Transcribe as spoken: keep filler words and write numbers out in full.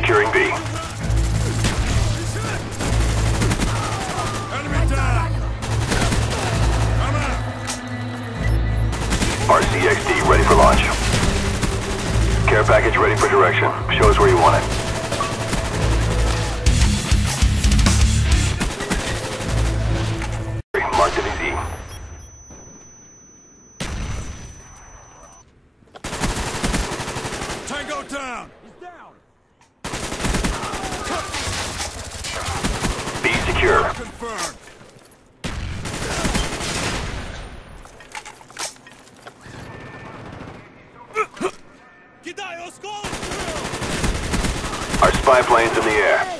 Securing B. Enemy down! Come out! R C X D ready for launch. Care package ready for direction. Show us where you want it. Marked it as E. Tango down! He's down! B secure. Confirmed! Our spy plane's in the air.